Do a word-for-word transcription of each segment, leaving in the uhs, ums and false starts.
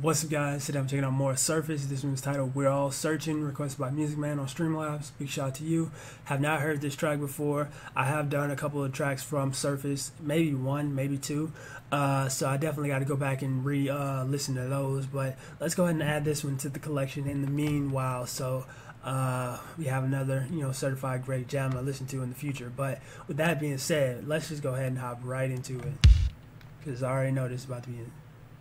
What's up, guys? Today I'm checking out more Surface. This one's titled We're All Searching, requested by Music Man on Streamlabs. Big shout out to you. Have not heard this track before. I have done a couple of tracks from Surface, maybe one, maybe two. Uh, so I definitely got to go back and re uh, listen to those. But let's go ahead and add this one to the collection in the meanwhile. So uh, we have another, you know, certified great jam to listen to in the future. But with that being said, let's just go ahead and hop right into it, because I already know this is about to be it.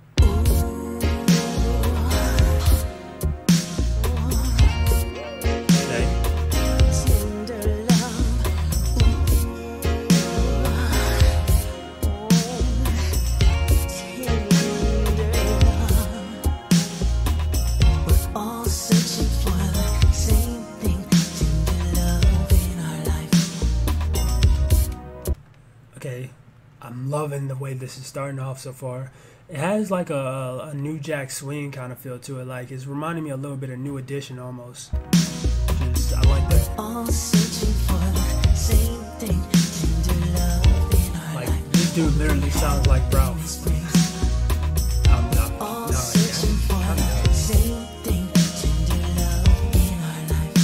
Okay, I'm loving the way this is starting off so far. It has like a, a New Jack Swing kind of feel to it. Like, it's reminding me a little bit of New Edition almost. Just, I like that. All searching for the same thing, tender love in our life. Like, this dude literally sounds like Ralph. I'm not, all no, searching for the same thing, tender love in our life.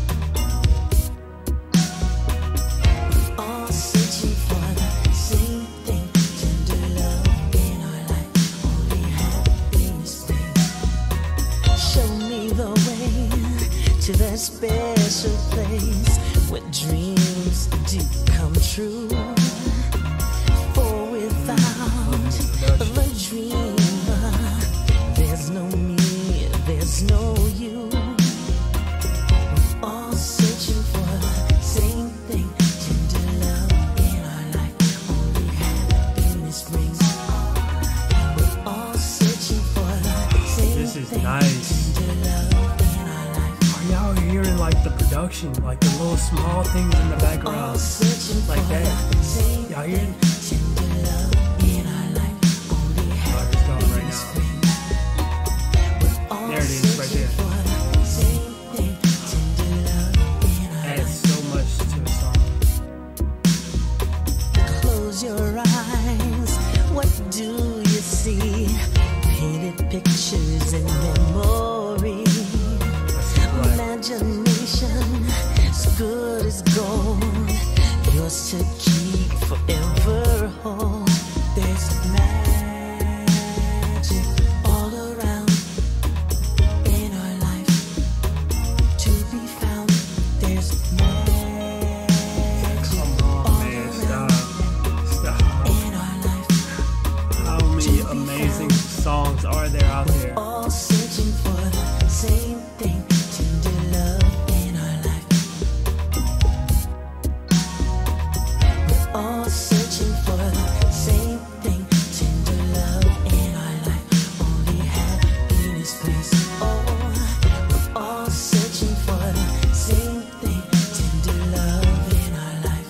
All searching for the same thing, tender love in our life. Only happiness brings. Show me the way to that special place where dreams do come true. For without the dreamer, there's no me, there's no you. We're all searching for the same thing, tender love in our life. Only happiness brings. We're all searching for the same this is thing, nice. Tender love in our life. Are y'all hearing like the production, like the little small things in the background, like that? Y'all hear it? There it is, right there. Adds so much to the song. Close your eyes, what do you see? Painted pictures in memory. Imagination as good as gold, yours to keep forever hold. There's magic all around in our life to be found. There's magic Come on, all man, around stop. Stop. In our life. How many amazing songs are there out there? We're all searching for the same thing, tender love in our life. We're all searching for the same thing, tender love in our life. Only happiness brings. Oh, we're all searching for the same thing, tender love in our life.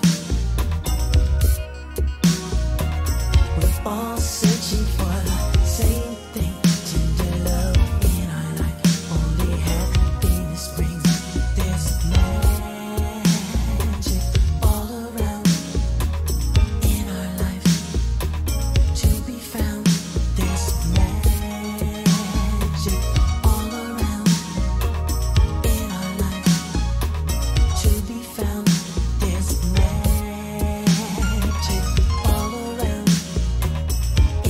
We're all searching for the same thing, tender love in our life. Only happiness brings. There's magic all around in our life to be found. There's magic all around in our life to be found. There's magic all around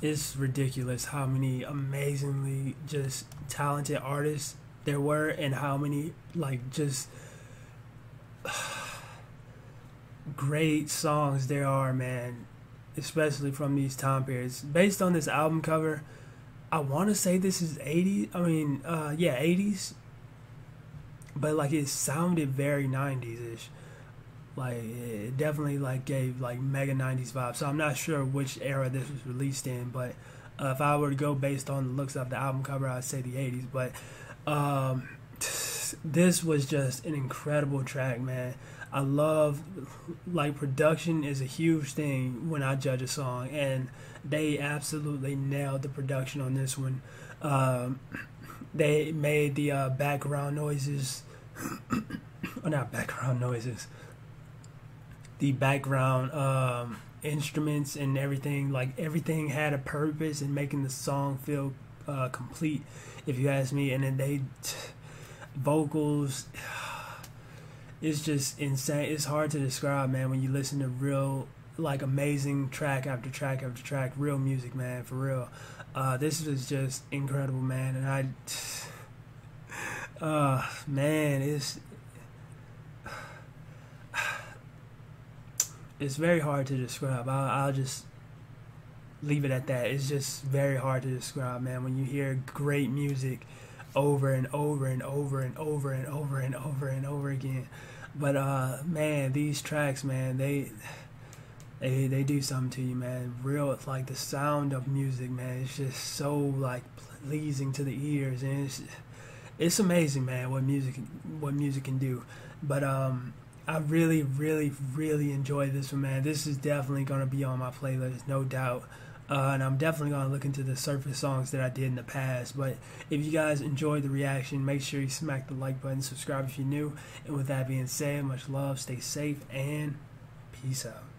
it's ridiculous how many amazingly just talented artists there were, and how many like just great songs there are, man, especially from these time periods. Based on this album cover, I want to say this is eighties, I mean uh yeah, eighties, but like it sounded very nineties-ish. Like it definitely like gave like mega nineties vibes. So I'm not sure which era this was released in, but uh, if I were to go based on the looks of the album cover, I'd say the eighties. But um, this was just an incredible track, man. I love, like, production is a huge thing when I judge a song, and they absolutely nailed the production on this one. Um, they made the uh, background noises, or not background noises. The background um, instruments and everything, like everything had a purpose in making the song feel uh, complete, if you ask me. And then they t- vocals, it's just insane. It's hard to describe, man, when you listen to real, like, amazing track after track after track, real music, man, for real. Uh, this was just incredible, man. And I, uh, man, it's. It's very hard to describe. I'll, I'll just leave it at that. It's just very hard to describe, man. When you hear great music over and over and over and over and over and over and over again. But uh, man, these tracks, man, they they they do something to you, man. Real, it's like the sound of music, man. It's just so like pleasing to the ears, and it's it's amazing, man. What music what music can do. But um. I really, really, really enjoyed this one, man. This is definitely going to be on my playlist, no doubt. Uh, and I'm definitely going to look into the surface songs that I did in the past. But if you guys enjoyed the reaction, make sure you smack the like button, subscribe if you're new. And with that being said, much love, stay safe, and peace out.